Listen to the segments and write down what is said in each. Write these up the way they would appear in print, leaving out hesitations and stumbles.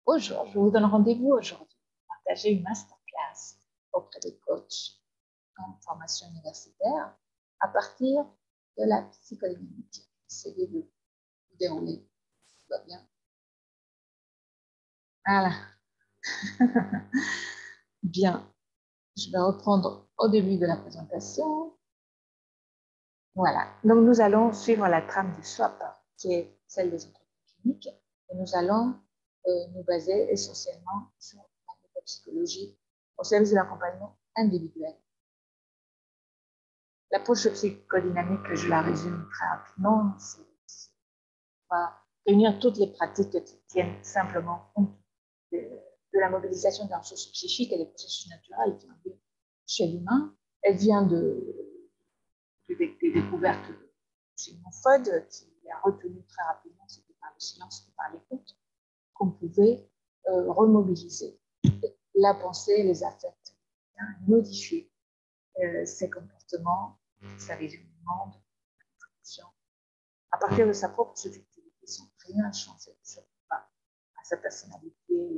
Bonjour, je vous donne rendez-vous aujourd'hui pour partager une masterclass auprès des coachs en formation universitaire à partir de la psychodynamique. Essayez de vous dérouler. Tout va bien. Voilà. Bien. Je vais reprendre au début de la présentation. Voilà. Donc, nous allons suivre la trame du SWAP, qui est celle des entreprises cliniques, et nous allons nous baser essentiellement sur la psychologie au service de l'accompagnement individuel. L'approche psychodynamique, je la résume très rapidement, c'est réunir toutes les pratiques qui tiennent simplement compte de la mobilisation des ressources psychiques et des processus naturels qui ont lieu chez l'humain. Elle vient des découvertes de Sigmund Freud, qui a retenu très rapidement, c'était par le silence et par l'écoute, qu'on pouvait remobiliser la pensée, les affects, modifier ses comportements, sa vision du monde, à partir de sa propre subjectivité, sans rien changer, pas à sa personnalité,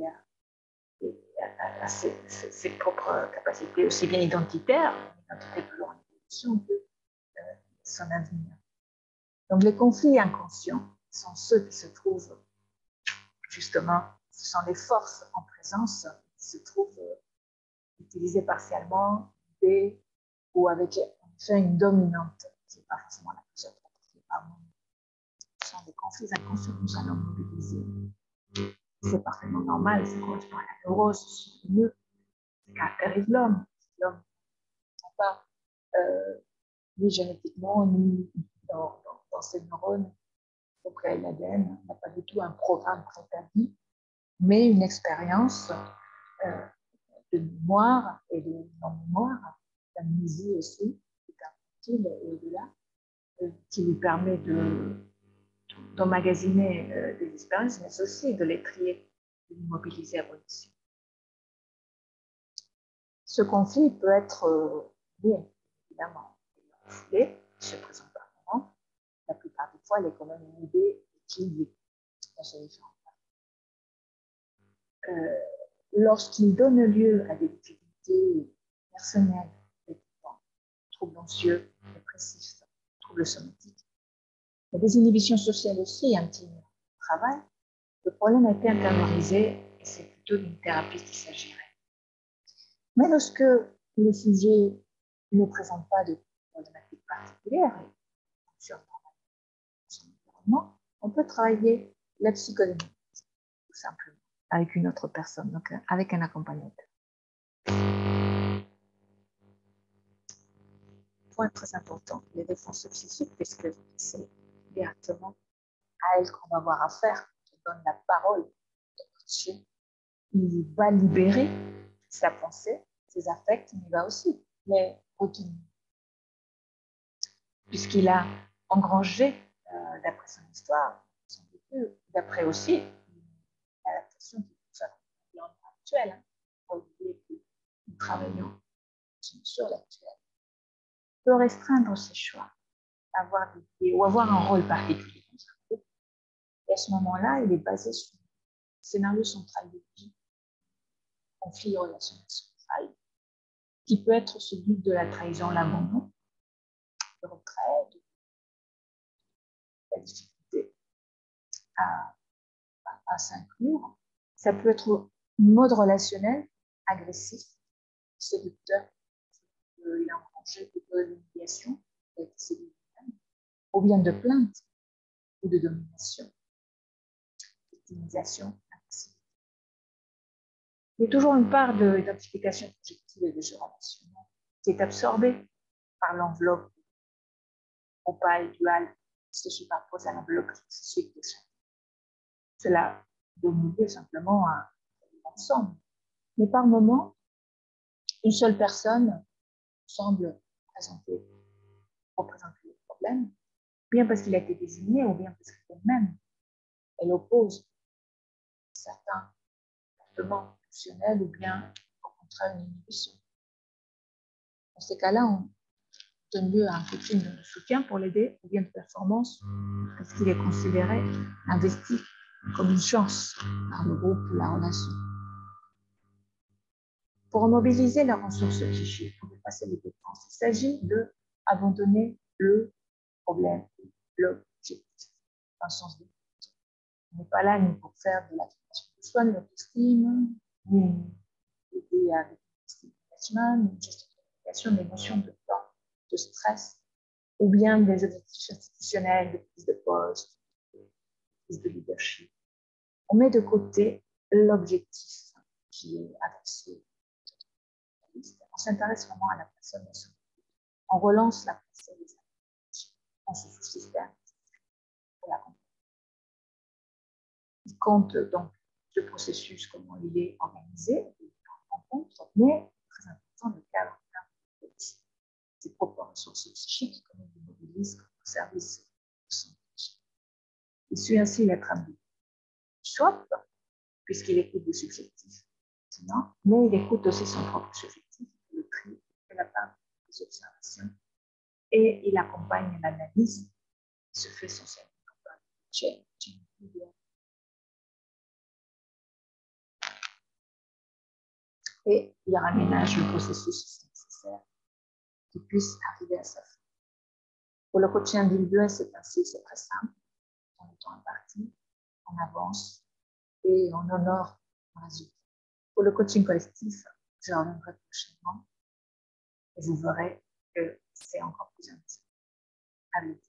à ses propres capacités, aussi bien identitaires, identité toujours en évolution, que son avenir. Donc les conflits inconscients sont ceux qui se trouvent, justement, ce sont les forces en présence qui se trouvent utilisées partiellement ou avec en fait une dominante qui n'est pas forcément la plus appropriée par moi. Ce sont des conflits inconscients que nous allons mobiliser. C'est parfaitement normal, ça correspond à la neurose, ce qui caractérise l'homme. L'homme n'est pas ni génétiquement, ni dans ses neurones, auprès de l'ADN, n'a pas du tout un programme préétabli, mais une expérience de mémoire et de non-mémoire, d'amnésie aussi, et au-delà, qui lui permet d'emmagasiner des expériences, mais aussi de les trier, de les mobiliser à bon escient. Ce conflit peut être bien évidemment, il se présente par moment. La plupart des fois, il est quand même une idée équilibrée dans ces différents lorsqu'il donne lieu à des difficultés personnelles, troubles anxieux, dépressifs, troubles somatiques, il y a des inhibitions sociales aussi intimes au travail. Le problème a été intériorisé et c'est plutôt d'une thérapie qu'il s'agirait. Mais lorsque le sujet ne présente pas de problématique particulière et fonctionne normalement dans son environnement, on peut travailler la psychologie, tout simplement, avec une autre personne, donc avec un accompagnateur. Point très important, les défenses psychiques, puisque c'est directement à elle qu'on va avoir affaire, qui donne la parole au coach. Il va libérer sa pensée, ses affects, mais il va aussi les retenir. Puisqu'il a engrangé, d'après son histoire, son vécu, d'après aussi l'adaptation qui est faite à l'environnement actuel, pour l'idée que nous travaillons sur l'actuel, peut restreindre ses choix, avoir des idées ou avoir un rôle particulier dans un groupe. Et à ce moment-là, il est basé sur le scénario central de vie, conflit relationnel central, qui peut être celui de la trahison, l'abandon, le retrait, de la difficulté à s'inclure. Ça peut être un mode relationnel agressif, séducteur, il a enclenché plutôt de l'humiliation, ou bien de plainte ou de domination, victimisation, agressivité. Il y a toujours une part d'identification projective et de jeu relationnel qui est absorbée par l'enveloppe opale, duale, qui se superpose à l'enveloppe spécifique de chacun. Cela donne lieu simplement à l'ensemble. Mais par moment, une seule personne semble représenter le problème, bien parce qu'il a été désigné ou bien parce qu'elle-même, elle oppose certains comportements fonctionnels ou bien au contraire une inhibition. Dans ces cas-là, on donne lieu à un coaching de soutien pour l'aider ou bien de performance parce qu'il est considéré investi comme une chance par le groupe ou la relation. Pour mobiliser la ressource psychique, pour dépasser les dépenses, il s'agit d'abandonner le problème, l'objectif, dans le sens de on n'est pas là ni pour faire de la création de soi, de l'autostime, ni aider avec l'estime management, ni une gestion de communication, d'émotions, de temps, de stress, ou bien des objectifs institutionnels, de prise de poste, de prise de leadership. On met de côté l'objectif qui est avancé. On s'intéresse vraiment à la personne de son côté. On relance la pensée des activités. On se soucie pour la comprendre. Il compte donc ce processus, comment il est organisé, en compte, mais très important le cadre de ses propres ressources psychiques, comment il mobilise au service de son psychique. Il suit ainsi les trames du swap, puisqu'il écoute des subjectifs, sinon, mais il écoute aussi son propre subjectif, le tri de la part des observations, et il accompagne l'analyse qui se fait essentiellement par le change. Et il raménage le processus si c'est nécessaire, qu'il puisse arriver à sa fin. Pour le coaching individuel, c'est ainsi, c'est très simple. On est temps imparti, on avance et on honore le résultat. Pour le coaching collectif, je reviendrai prochainement et vous verrez que c'est encore plus intéressant. À bientôt.